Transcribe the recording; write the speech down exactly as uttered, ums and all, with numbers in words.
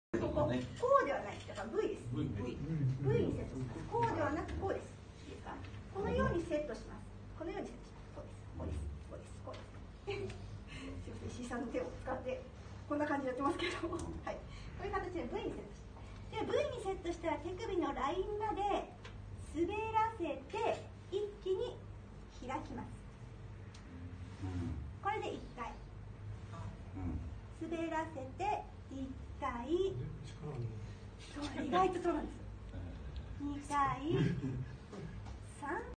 ここ、こうではない。だから V です。V にセットします。こうではなくこうです。いいですか？このようにセットします。このようにセットします。こうです。こうです。こうです。こうです。すいません、石井さんの手を使ってこんな感じでやってますけれども、はい。こういう形で V にセットして、で V にセットしたら手首のラインまで滑らせて一気に開きます。これでいっかい。滑らせていっかい。そう、意外とそうなんですよ。にかい、さん